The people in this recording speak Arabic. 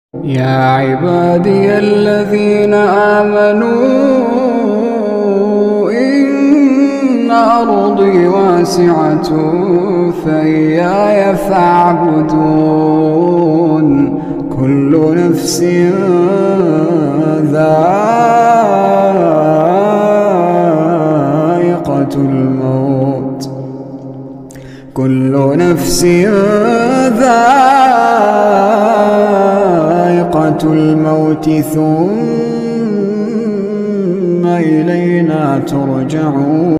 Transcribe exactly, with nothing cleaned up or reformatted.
يا عبادي الذين آمنوا إن أرضي واسعة فإياي فاعبدون. كل نفس ذائقة الموت كل نفس ذائقة الموت ثم إلينا ترجعون.